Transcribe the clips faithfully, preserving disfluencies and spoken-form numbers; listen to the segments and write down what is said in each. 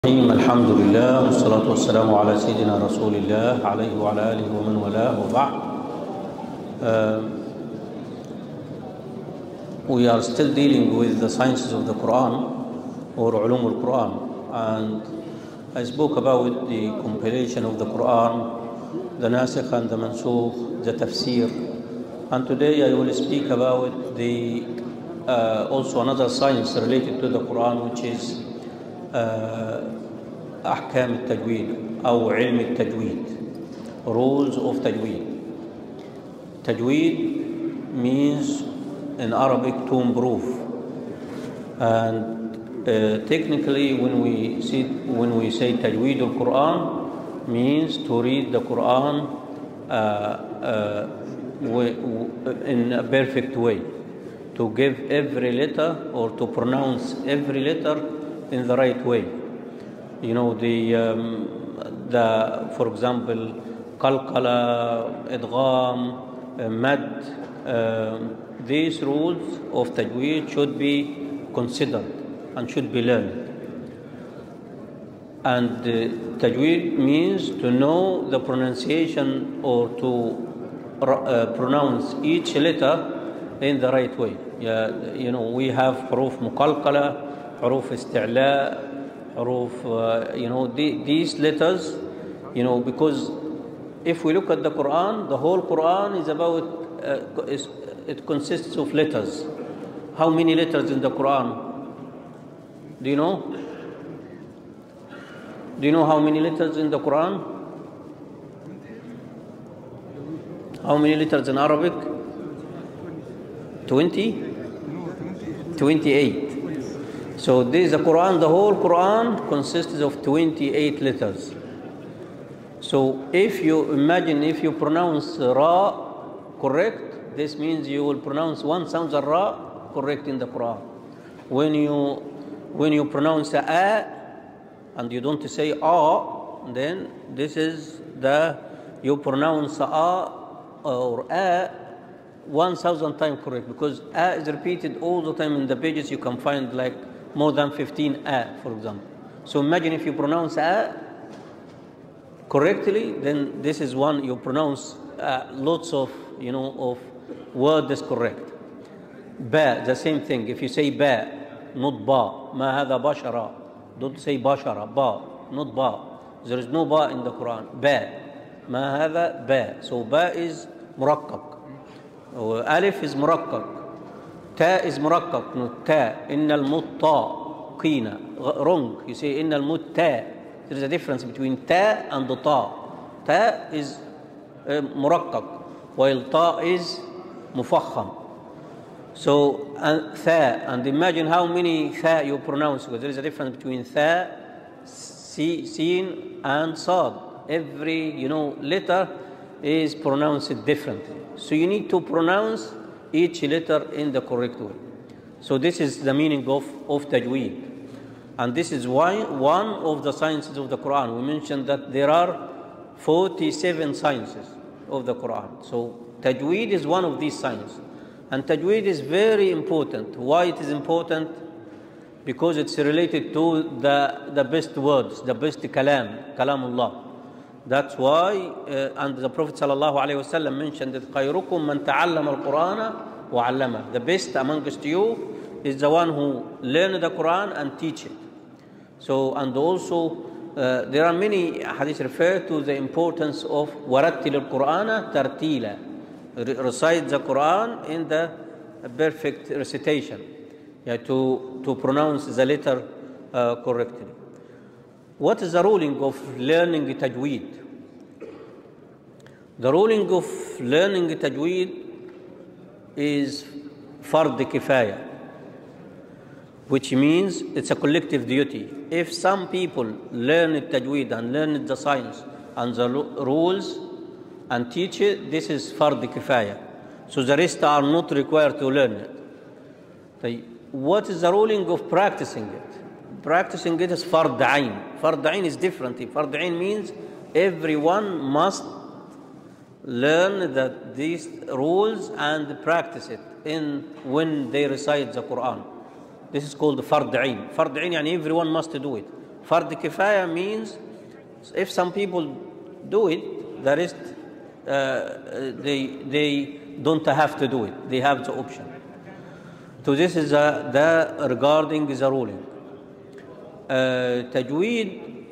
الحمد لله والصلاة والسلام على سيدنا رسول الله عليه وعلى آله ومن والاه وبعد. Uh, we are still dealing with the sciences of the Quran or Ulum al-Quran, and I spoke about the compilation of the Quran, the Nasikh and the Mansukh, the Tafsir, and today I will speak about the uh, also another science related to the Quran, which is أحكام التجويد أو علم التجويد, rules of tajweed. Tajweed means in Arabic to improve, and uh, technically when we see when we say tajweed al-Quran means to read the Quran uh, uh, in a perfect way, to give every letter or to pronounce every letter in the right way. You know, the, um, the for example, qalqala, idgham, uh, mad, uh, these rules of tajweed should be considered and should be learned. And uh, tajweed means to know the pronunciation or to uh, pronounce each letter in the right way. Yeah, you know, we have huruf muqalqala, حروف استعلاء, حروف, uh, you know, the, these letters, you know, because if we look at the Quran, the whole Quran is about, uh, is, it consists of letters. How many letters in the Quran? Do you know? Do you know how many letters in the Quran? How many letters in Arabic? twenty? twenty-eight. So this is the Quran, the whole Quran consists of twenty-eight letters. So if you imagine, if you pronounce Ra correct, this means you will pronounce one sound of Ra correct in the Quran. When you when you pronounce A and you don't say A, then this is the, you pronounce A or A one thousand times correct, because A is repeated all the time in the pages. You can find like more than fifteen A, for example. So imagine if you pronounce A correctly, then this is one you pronounce uh, lots of, you know, of word is correct. Ba, the same thing. If you say Ba, not Ba, ma hadha bashara, don't say bashara, Ba, not Ba. There is no Ba in the Quran. Ba, ma hadha Ba. So Ba is murakkak. Alif is murakkak. Ta is murakkak, not ta. Innal muttaqina. Wrong. You say innal mutta. There is a difference between ta and the ta. Ta is uh, murakkak, while ta is mufakham. So, and tha, and imagine how many tha you pronounce, because there is a difference between tha, si, sin, and sad. Every, you know, letter is pronounced differently. So you need to pronounce each letter in the correct way. So this is the meaning of, of tajweed. And this is why one of the sciences of the Quran. We mentioned that there are forty-seven sciences of the Quran. So tajweed is one of these sciences. And tajweed is very important. Why it is important? Because it's related to the, the best words, the best kalam, kalamullah. That's why, uh, and the Prophet sallallahu alaihi wasallam mentioned that خَيْرُكُمْ مَنْ تَعَلَّمَ الْقُرْآنَ وَعَلَّمَهُ. The best among you is the one who learn the Quran and teach it. So, and also, uh, there are many hadiths refer to the importance of وَرَتِّلِ الْقُرْآنَ تَرْتِيلًا. Recite the Quran in the perfect recitation, yeah, to, to pronounce the letter uh, correctly. What is the ruling of learning tajweed? The ruling of learning tajweed is fard kifaya, which means it's a collective duty. If some people learn tajweed and learn the science and the rules and teach it, this is fard kifaya. So the rest are not required to learn it. What is the ruling of practicing it? Practicing it is fard ain. Fard ain is different. Fard ain means everyone must learn that these rules and practice it in when they recite the Quran. This is called fard ain. Fard ain, yani everyone must do it. Fard kifaya means if some people do it, the rest uh, they they don't have to do it. They have the option. So this is uh, the regarding the ruling. Uh, Tajweed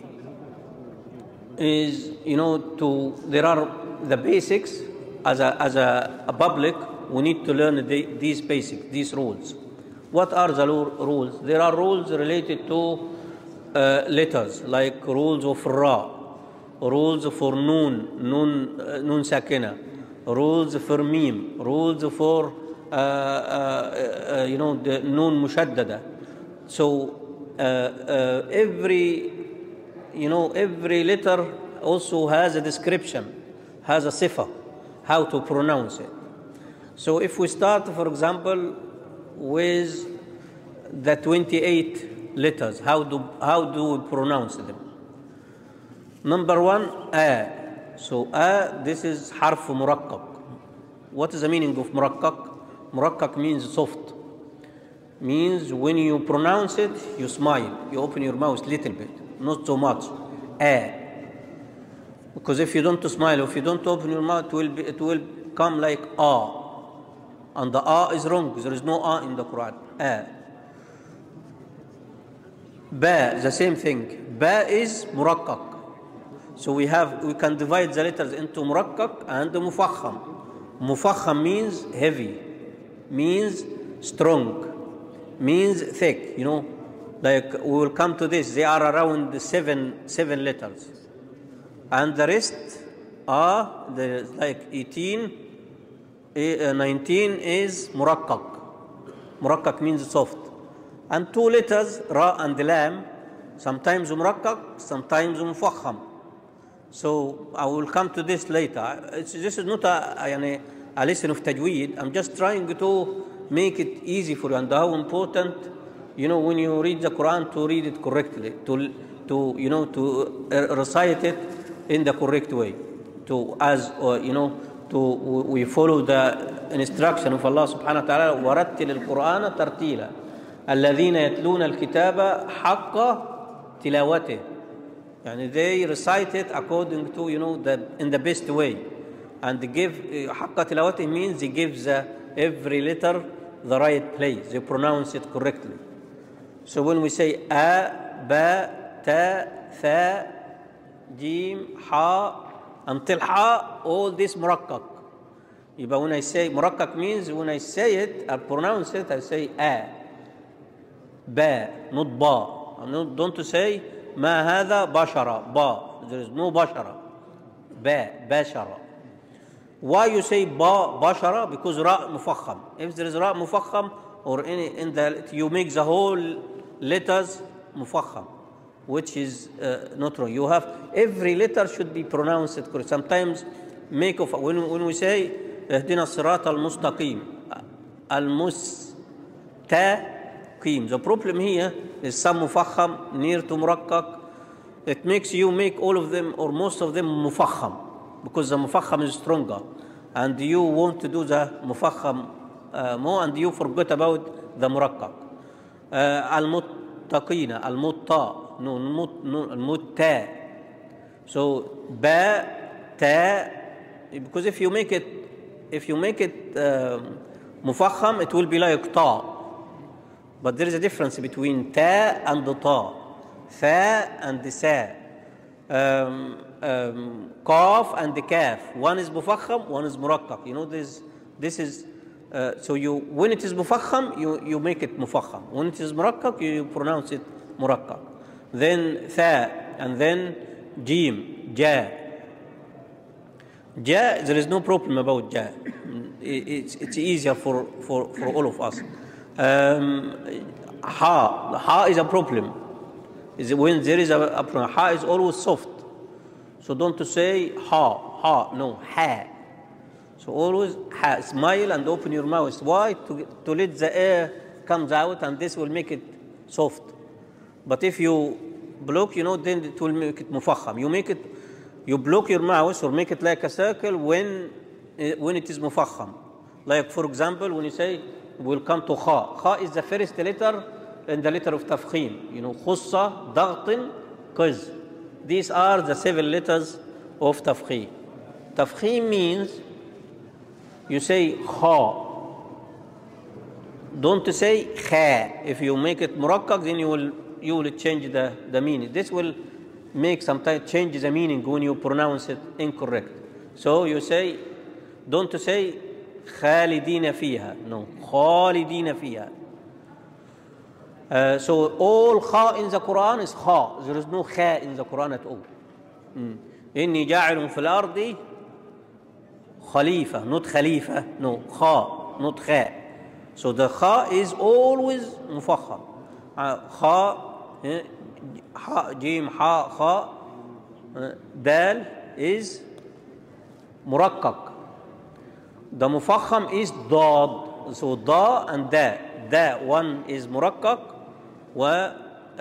is, you know, to there are the basics as a as a, a public. We need to learn the, these basics, these rules. What are the rules? There are rules related to uh, letters, like rules of ra, rules for noon, noon, uh, noon sakina, rules for mim, rules for uh, uh, uh, you know, the noon mushaddada. So uh, uh, every you know every letter also has a description, has a sifa, how to pronounce it. So if we start, for example, with the twenty-eight letters, how do how do we pronounce them? Number one, a. So a, this is harf murakkak. What is the meaning of murakkak? Murakkak means soft. Means when you pronounce it, you smile, you open your mouth a little bit, not so much. A. Because if you don't smile, if you don't open your mouth, it will be, it will come like a. And the a is wrong. There is no a in the Quran. A. Ba, the same thing. Ba is murakkak. So we have we can divide the letters into murakkak and mufakham. Mufakham means heavy, means strong, means thick. You know, like we will come to this. They are around seven seven letters, and the rest are the like eighteen. nineteen is murakkak. Murakkak means soft. And two letters, ra and lam, sometimes murakkak, sometimes mufakham. So I will come to this later. It's, this is not a, a, a lesson of tajweed. I'm just trying to make it easy for you, and how important, you know, when you read the Quran, to read it correctly, to, to you know, to recite it in the correct way, to, as, uh, you know, to we follow the instruction of Allah subhanahu wa ta'ala, وَرَتِّلِ الْقُرْآنَ تَرْتِيلًا الَّذِينَ يَتْلُونَ الْكِتَابَ حَقَّ تِلَاوَتِهِ. And they recite it according to, you know, the in the best way. And they give حَقَّ تِلَاوَتِهِ means they give the, every letter the right place. They pronounce it correctly. So when we say a, ba, ta, tha, jim, ha, until ha, all this murakkak. But when I say murakkak means when I say it, I pronounce it, I say a, ba, not ba. I'm not, don't say ma hadha bashara, ba. There is no bashara. Ba, bashara. Why you say ba, bashara? Because ra mufakham. If there is ra mufakham or any in the, you make the whole letters mufakham, which is uh, not wrong. You have every letter should be pronounced correctly. Sometimes make of when when we say اهدنا الصراط المستقيم المستقيم. The problem here is some mufakham near to murakkak. It makes you make all of them or most of them mufakham because the mufakham is stronger, and you want to do the mufakham uh, more, and you forget about the murakkak. Al-muttaqina, al-mutta. No, no, mutta. So ba, ta, because if you make it, if you make it uh, mufakham, it will be like ta. But there is a difference between ta and ta, tha and sa, um, um, kaf and the kaf. One is mufakham, one is murakkak. You know this. This is uh, so you when it is mufakham, you you make it mufakham. When it is murakkak, you pronounce it murakkak. Then tha, and then jim, ja. Ja, there is no problem about ja. It's, it's easier for, for, for all of us. Um, ha, ha is a problem. Is when there is a, a problem. Ha is always soft. So don't say ha, ha, no, ha. So always ha, smile and open your mouth. Why? To, to let the air comes out, and this will make it soft. But if you block, you know, then it will make it mufakham. You make it, you block your mouth or make it like a circle when, when it is mufakham. Like, for example, when you say, we'll come to kha. Kha is the first letter in the letter of tafkhim. You know, khussa, dagtin, Because these are the seven letters of tafkhim. Tafkhim means you say kha. Don't say kha. If you make it murakkak, then you will you will change the, the meaning. This will make sometimes change the meaning when you pronounce it incorrect. So you say, don't say khalidina fiha. No, khalidina fiha. Uh, so all kha in the Quran is kha. There is no kha in the Quran at all. Inni ja'ilun fil ardi khalifa, not khalifa. No, kha, not kha. So the kha is always mufakham. Kha, ha, jim, ha, kha. Dal is murakkak. The mufakham is dad. So da and da. Da one is murakkak. Wa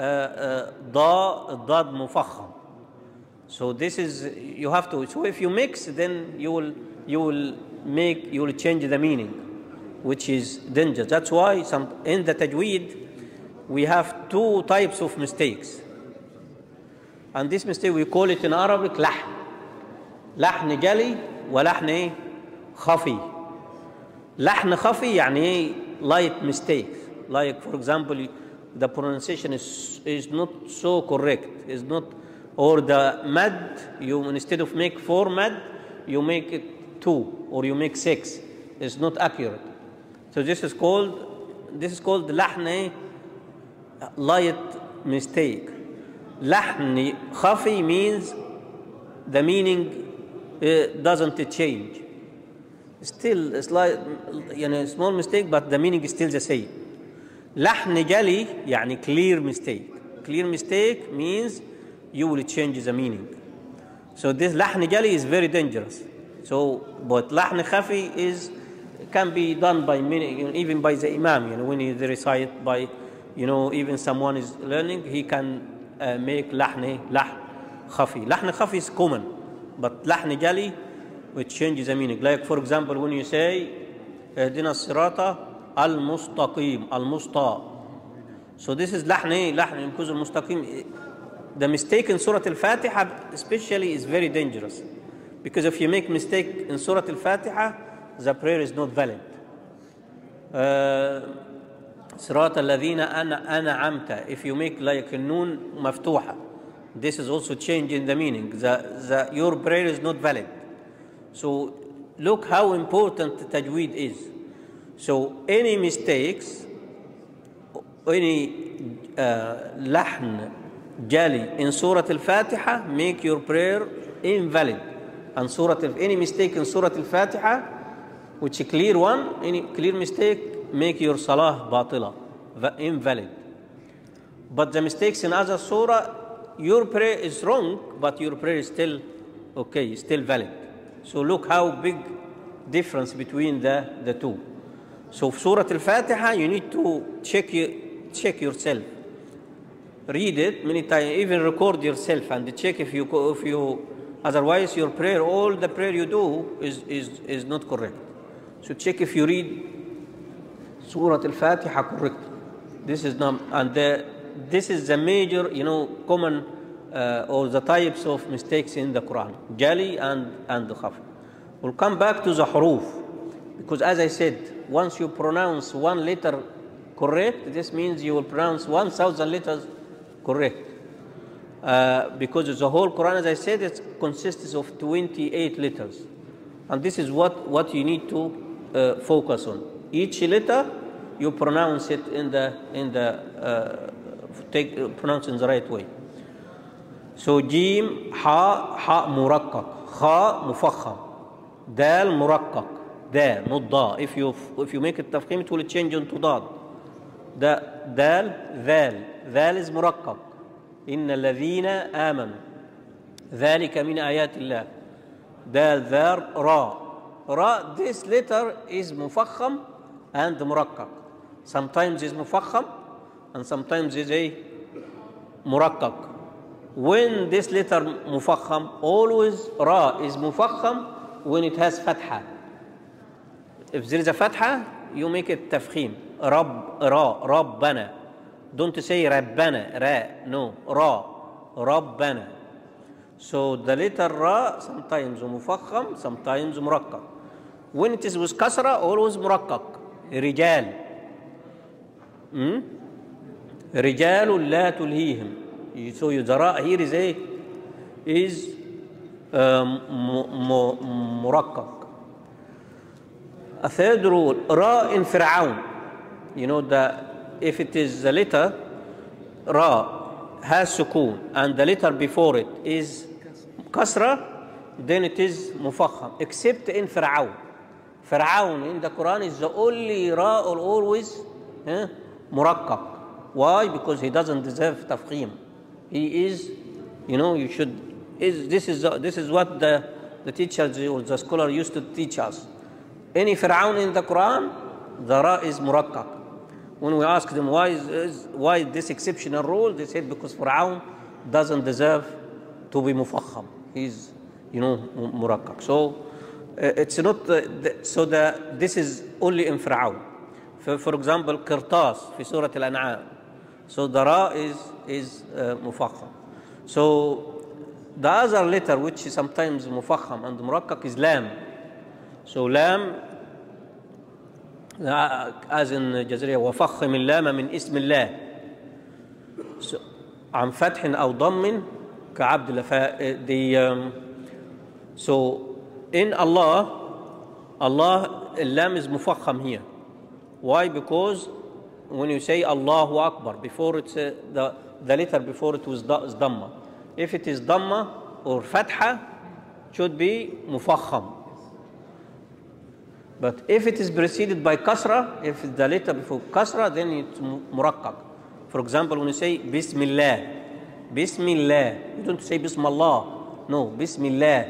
da dad mufakham. So this is you have to. So if you mix, then you will you will make you will change the meaning, which is dangerous. That's why some in the Tajweed we have two types of mistakes, and this mistake we call it in Arabic lahn. Lahn jali wa lahn khafi. Lahn khafi يعني light mistakes. Like for example, the pronunciation is is not so correct. Is not, or the mad, you instead of make four mad, you make it two or you make six. It's not accurate. So this is called this is called lahn light mistake. Lahn khafi means the meaning uh, doesn't change. Still, it's like you know, small mistake, but the meaning is still the same. Lahn jali, يعني clear mistake. Clear mistake means you will change the meaning. So this lahn jali is very dangerous. So, but lahn khafi is can be done by many, you know, even by the imam. You know, when he recite by, you know, even someone is learning, he can uh, make lahn lahn khafi. Lahn khafi is common, but lahn jali, which changes the meaning. Like for example, when you say اهدنا الصراط المستقيم المستا. So this is lahn lahn because المستقيم. The mistake in Surah Al-Fatiha especially is very dangerous, because if you make mistake in Surah Al-Fatiha, the prayer is not valid. صراط الذين أنعمت. If you make like a nun مفتوحة, this is also change in the meaning. The, the, your prayer is not valid. So look how important tajweed is. So any mistakes, any uh, lahn jali in Surah Al-Fatiha make your prayer invalid. And Surah Al- any mistake in Surah Al-Fatiha, which is a clear one, any clear mistake make your salah batila, invalid. But the mistakes in other surah, your prayer is wrong, but your prayer is still okay, still valid. So look how big difference between the, the two. So Surah Al-Fatiha, you need to check you, check yourself. Read it many times, even record yourself and check if you if you otherwise your prayer, all the prayer you do is is is not correct. So check if you read Surah Al-Fatiha correctly. This is not, and the, this is the major, you know, common uh, or the types of mistakes in the Quran, jali and and khafi. We'll come back to the huruf, because as I said, once you pronounce one letter correct, this means you will pronounce one thousand letters correct. Uh, because the whole Quran, as I said, it consists of twenty-eight letters, and this is what what you need to uh, focus on. Each letter you pronounce it in the in the uh, take uh, pronounce in the right way. So jim ha ha murakkak, kha mufakham, dal murakkak, da not da. If you if you make it tafkhim, it will change into dad. Da dal dal dal is murakkak. إن الذين آمنوا ذلك من آيات الله. دال ذار را را. This letter is مفخم and murakkak. Sometimes is مفخم and sometimes is a murakkak. When this letter مفخم, always ra is مفخم when it has fatha. If there is a fatha, you make it tafkhim. رب را ربنا. Don't say Rabbana, Ra, no, Ra. ربنا. So the letter Ra sometimes مفخم, sometimes مرقق. When it is with kasra, always مرقق. رجال. Hmm? رجال لا تلهيهم. So the Ra here is a is um, مرقق. A third rule, Ra in Fir'aun. You know that if it is the letter Ra has sukoon and the letter before it is kasra, then it is mufakham, except in Fir'aun. Fir'aun in the Quran is the only Ra or always eh, murakkak. Why? Because he doesn't deserve tafkhim. He is, you know, you should, is, this, is, this is what the, the teachers or the scholar used to teach us. Any Fir'aun in the Quran, the Ra is murakkak. When we ask them why is, is why this exceptional rule, they said because Fir'aun doesn't deserve to be mufakham. He's, you know, murakkak. So uh, it's not uh, the, so that this is only in Fir'aun. For, for example, Qirtas في Surah Al-An'am. So the Ra is is uh, mufakham. So the other letter which is sometimes mufakham and murakkak is Lam. So Lam, as in Jazariya, وفخم اللام من اسم الله عن فتح أو ضم كعبد الله. The um, so in Allah, Allah اللام is مفخم here. Why? Because when you say Allahu Akbar, before it's uh, the the letter before it was dhamma. If it is dhamma or fatha, it should be mufakham. But if it is preceded by kasra, if the letter before kasra, then it's murakkak. For example, when you say Bismillah, Bismillah, you don't say Bismillah. No, Bismillah.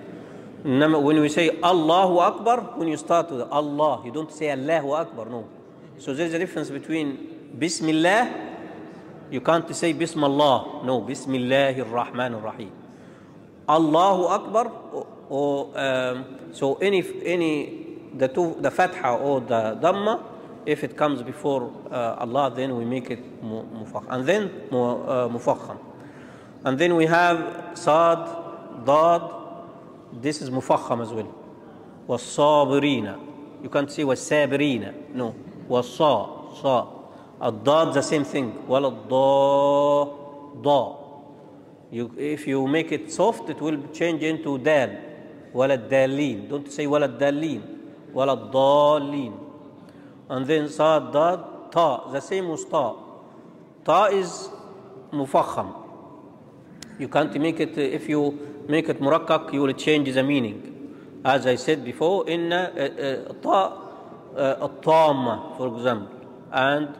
When we say Allahu Akbar, when you start with Allah, you don't say Allahu Akbar. No. So there's a difference between Bismillah. You can't say Bismillah. No, Bismillahir Rahmanir Rahim. Allahu Akbar. Or um, so any any. The two, the fatha or the dhamma, if it comes before uh, Allah, then we make it mufakham, and then uh, mufakham. And then we have sad, dad. This is mufakham as well. Was-sabirina. You can't say was-sabirina. No. Was-sa, sa. Ad-dad, the same thing. Wal-da, da. You, if you make it soft, it will change into dal. Wal-ad-dalin. Don't say wal-ad-dalin. ولا الضالين. And then صاد ضاد تا, the same as ta. Ta is mufakham. You can't make it, if you make it murakkak, you will change the meaning. As I said before, inna ta الطامة, for example, and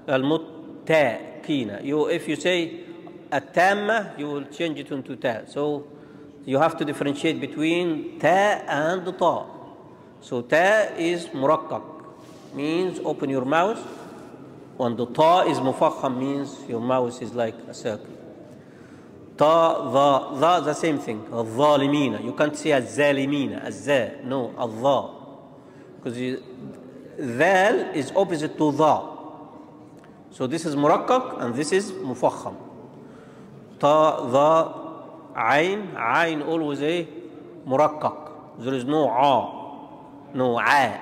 المتاكين. You, if you say التامة, you will change it into ta. So you have to differentiate between ta and ta. So ta is murakkak, means open your mouth, and the ta is mufakham, means your mouth is like a circle. Ta, dha, dha, the same thing. Al-zalimina. You can't say al-zalimina, al-za, no, al-dha. Because dhal is opposite to dha. So this is murakkak and this is mufakham. Ta, dha, ayn, ayn always a murakkak. There is no a. No, عا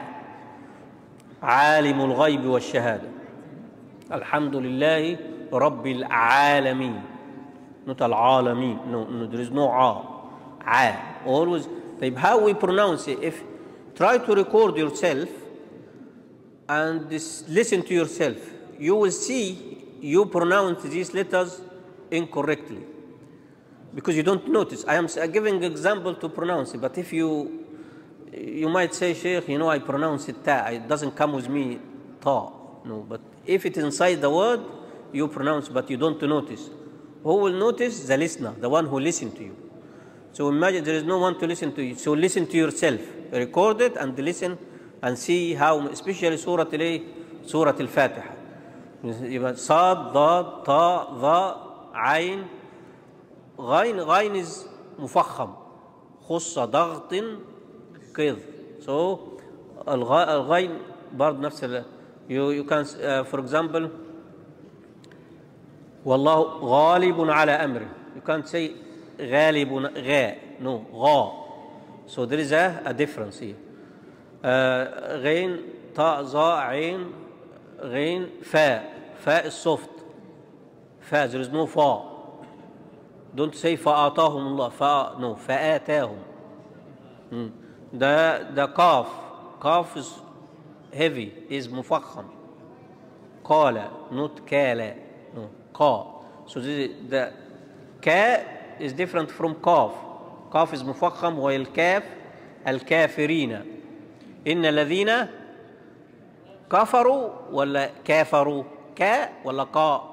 عالم الغيب والشهادة الحمد لله رب العالمين. Not العالمين. No, no, there is no عا. عا. Always. طيب, how we pronounce it? If try to record yourself and this, listen to yourself, you will see you pronounce these letters incorrectly because you don't notice. I am giving example to pronounce it, but if you You might say, Sheikh, you know, I pronounce it ta. It doesn't come with me ta. No, but if it's inside the word, you pronounce, but you don't notice. Who will notice? The listener, the one who listens to you. So imagine there is no one to listen to you. So listen to yourself. Record it and listen and see how, especially Surah Al Surah Al-Fatiha. Sad, Dad, Ta, Dha, Ayn. Ghayn, Ghayn is mufakham. Khussa, Daghtin, Qidh. So, Al-Ghayn, Bard Nafs. You, you can, uh, for example, Wallahu ghalibun ala amri. You can't say غالب غا. No, غا. So there is a, a difference here. Uh, غين طاء ظاء عين غين فاء. Fa is soft. Fa, there is no fa. Don't say فآتاهم الله. Fa, no, فآتاهم. Hmm. The, the kaf, kaf is heavy, is مفخم. قال, not كالا. No, قا. So this is, the ka is different from kaf. Kaf is مفخم والكاف الكافرين. إن الذين كفروا ولا كافروا؟ كا ولا قا؟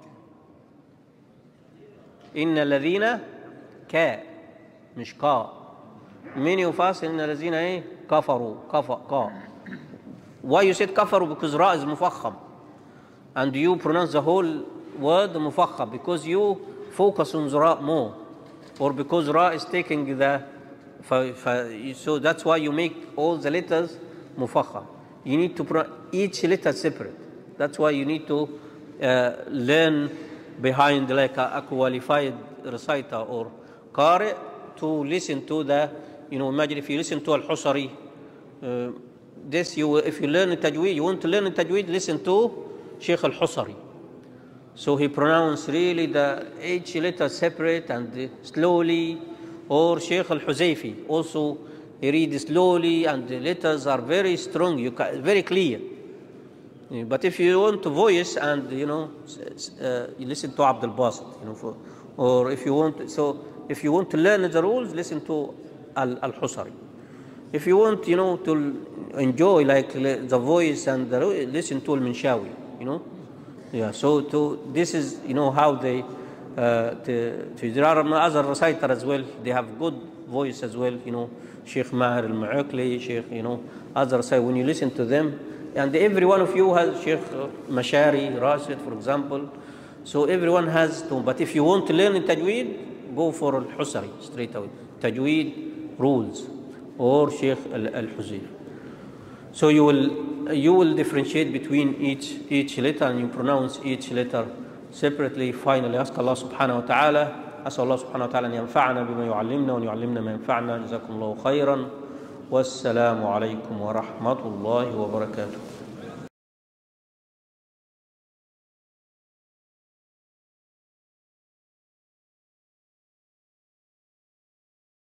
إن الذين كا مش قا. Many of us إن الذين إيه كفروا كفا قا. Why you said كفروا? Because ra is مفخم and you pronounce the whole word مفخم because you focus on the ra more, or because ra is taking the so that's why you make all the letters مفخم. You need to pronounce each letter separate. That's why you need to uh, learn behind like a, a qualified reciter or qari to listen to the, you know, imagine if you listen to al-Husari, uh, this you, if you learn Tajweed, you want to learn Tajweed, listen to Sheikh al-Husari. So he pronounced really the each letter separate and slowly, or Sheikh al-Huzayfi also he reads slowly and the letters are very strong, you can, very clear. But if you want to voice and, you know, uh, you listen to Abdul Basit, you know, for, or if you want, so if you want to learn the rules, listen to Al-Husari. If you want, you know, to enjoy like the voice and the, listen to Al-Minshawi, you know. Yeah, so to, this is, you know, how they, uh, to, to, there are other reciters as well, they have good voice as well, you know, Sheikh Maher al-Mu'akli, Sheikh, you know, other reciters, when you listen to them, and every one of you has Sheikh Mashari, Rashid, for example. So everyone has to, but if you want to learn in Tajweed, go for Al-Husari straight away. Tajweed rules, or Sheikh Al-Huzayf. So you will, you will differentiate between each, each letter and you pronounce each letter separately. Finally, ask Allah subhanahu wa ta'ala. أسأل الله سبحانه وتعالى أن ينفعنا بما يعلمنا وأن يعلمنا ما ينفعنا. جزاكم الله خيرا والسلام عليكم ورحمة الله وبركاته.